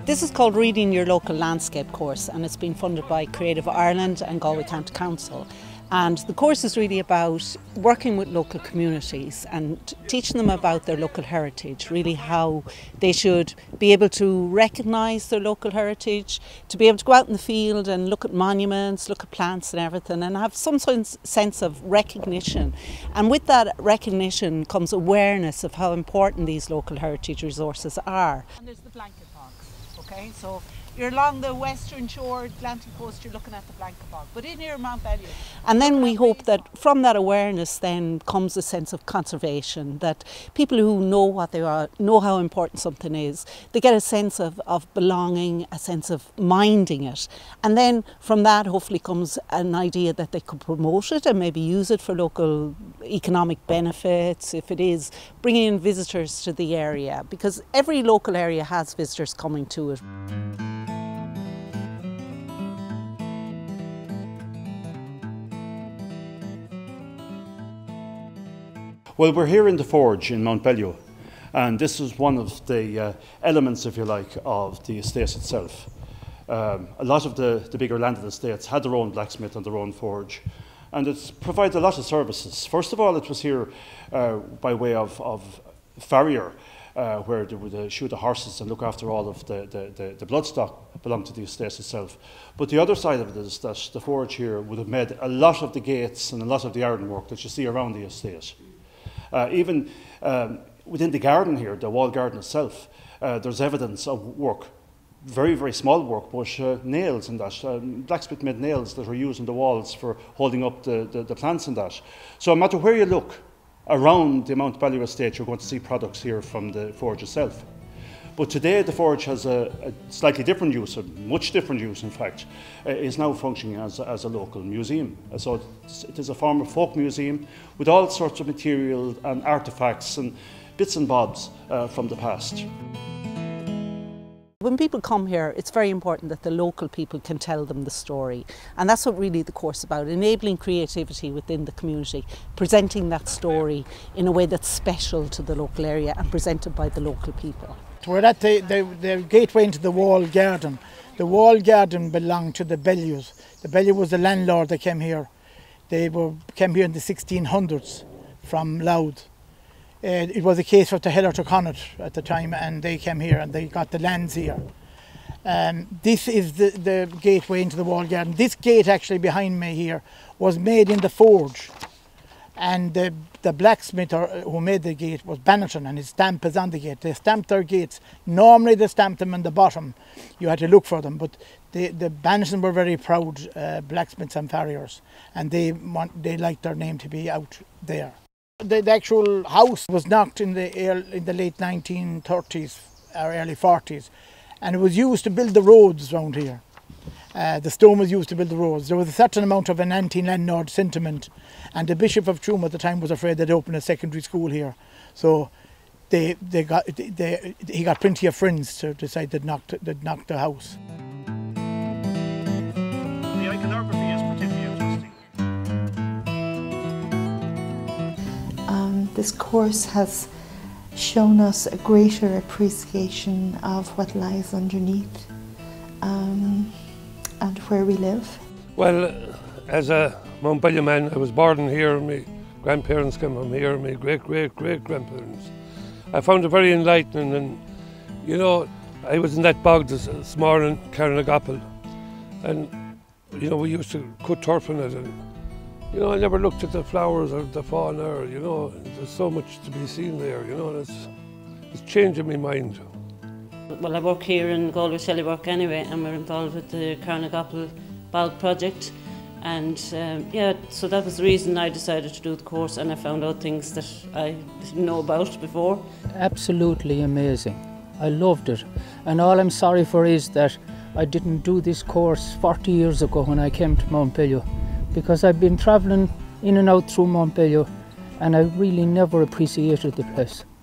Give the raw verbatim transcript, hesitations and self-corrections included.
This is called Reading Your Local Landscape course, and it's been funded by Creative Ireland and Galway County Council. And the course is really about working with local communities and teaching them about their local heritage, really how they should be able to recognise their local heritage, to be able to go out in the field and look at monuments, look at plants and everything, and have some sense of recognition. And with that recognition comes awareness of how important these local heritage resources are. And there's the blanket box. Okay, so you're along the western shore, Atlantic coast, you're looking at the Blanket Bog, but in here Montbellew. And then we hope that from that awareness then comes a sense of conservation, that people who know what they are, know how important something is, they get a sense of, of belonging, a sense of minding it. And then from that hopefully comes an idea that they could promote it and maybe use it for local economic benefits, if it is bringing in visitors to the area, because every local area has visitors coming to it. Well, we're here in the Forge in Montbellew, and this is one of the uh, elements, if you like, of the estate itself. Um, a lot of the, the bigger landed estates had their own blacksmith and their own forge, and it's provided a lot of services. First of all, it was here uh, by way of, of farrier, uh, where they would uh, shoe the horses and look after all of the, the, the, the bloodstock that belonged to the estate itself. But the other side of it is that the forge here would have made a lot of the gates and a lot of the ironwork that you see around the estate. Uh, even um, within the garden here, the wall garden itself, uh, there's evidence of work, very, very small work, but uh, nails and that. Um, blacksmith made nails that were used in the walls for holding up the, the, the plants and that. So no matter where you look around the Montbellew estate, you're going to see products here from the forge itself. But today the forge has a, a slightly different use, a much different use in fact. Uh, is now functioning as, as a local museum. Uh, so it's, it is a former folk museum with all sorts of material and artefacts and bits and bobs uh, from the past. When people come here, it's very important that the local people can tell them the story. And that's what really the course is about, enabling creativity within the community, presenting that story in a way that's special to the local area and presented by the local people. We're at the, the, the gateway into the wall garden. The wall garden belonged to the Bellews. The Bellew was the landlord that came here. They were, came here in the sixteen hundreds from Louth. Uh, it was a case of the Heller to Connaught at the time, and they came here and they got the lands here. Um, this is the, the gateway into the wall garden. This gate actually behind me here was made in the forge. And the, the blacksmith or, who made the gate was Bannerton, and his stamp is on the gate. They stamped their gates. Normally they stamped them on the bottom. You had to look for them, but the, the Bannerton were very proud uh, blacksmiths and farriers, and they want, they liked their name to be out there. The, the actual house was knocked in the, in the late nineteen thirties or early forties, and it was used to build the roads around here. Uh, the stone was used to build the roads. There was a certain amount of an anti-landlord sentiment, and the Bishop of Tuam at the time was afraid they'd open a secondary school here. So they, they got, they, he got plenty of friends to decide they'd knock, they'd knock the house. The iconography is particularly interesting. Um, this course has shown us a greater appreciation of what lies underneath. Um, and where we live. Well, as a Montbellew man, I was born here, my grandparents came from here, my great-great-great-grandparents. I found it very enlightening, and, you know, I was in that bog this, this morning, carrying a gopple, and, you know, we used to cut turf in it, and, you know, I never looked at the flowers or the fauna, or, you know, there's so much to be seen there, you know, and it's, it's changing my mind. Well, I work here in Galway Shellywork anyway, and we're involved with the Carnagapple Bog project, and um, yeah, so that was the reason I decided to do the course, and I found out things that I didn't know about before. Absolutely amazing. I loved it, and all I'm sorry for is that I didn't do this course forty years ago when I came to Montbellew, because I've been travelling in and out through Montbellew, and I really never appreciated the place.